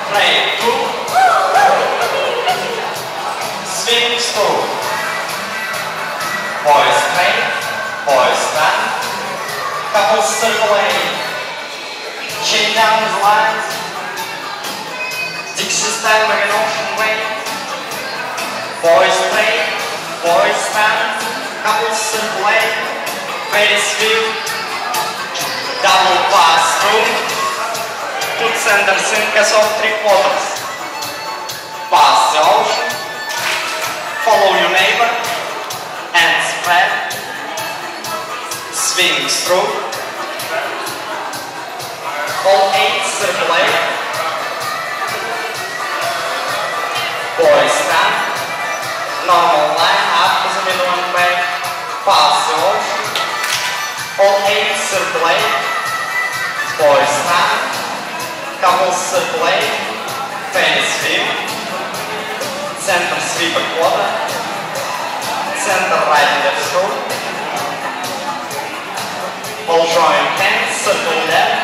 Break two. Swing through. Boys straight, boys stand. Couple circle A. Chain down the line. Dixie style like an ocean wave. Boys straight, boys stand. Couple circle A. Very sweep. Double pass through. Put center synchus of 3/4. Pass the ocean. Follow your neighbor. And spread. Swing through. All 8 circulate. Boys stand. Normal line up to the middle and back. Pass the ocean. All 8 circulate. Boys stand. Couple circulate. Fanny sweep. Center sweep a quarter. Center right left through. All join hands, circle left.